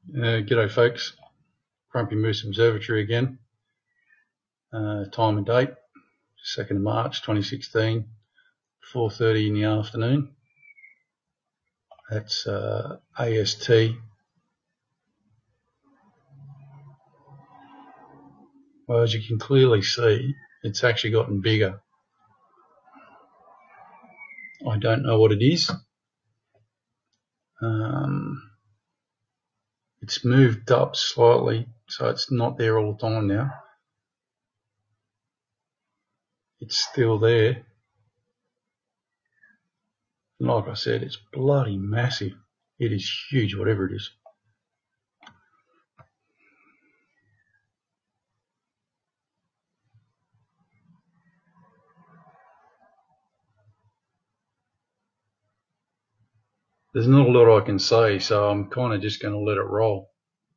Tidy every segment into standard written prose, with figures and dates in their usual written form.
G'day folks, Grumpy Moose Observatory again. Time and date, 2nd of March 2016, 4:30 in the afternoon. That's AST. Well, as you can clearly see, it's actually gotten bigger. I don't know what it is. It's moved up slightly, so it's not there all the time now. It's still there. Like I said, it's bloody massive. It is huge, whatever it is. There's not a lot I can say, so I'm kind of just going to let it roll.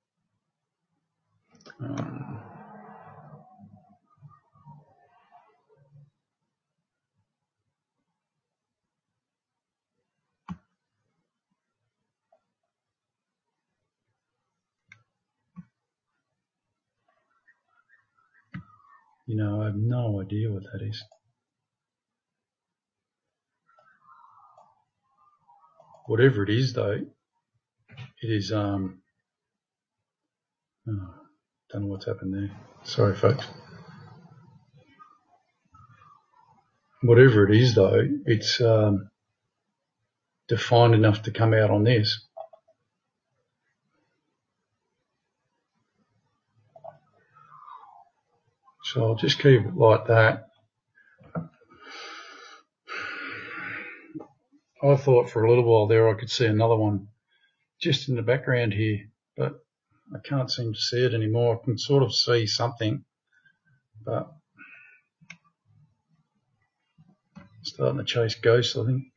You know, I have no idea what that is. Whatever it is, though, it is, oh, don't know what's happened there. Sorry, folks. Whatever it is, though, it's defined enough to come out on this. So I'll just keep it like that. I thought for a little while there I could see another one just in the background here, but I can't seem to see it anymore. I can sort of see something, but it's starting to chase ghosts, I think.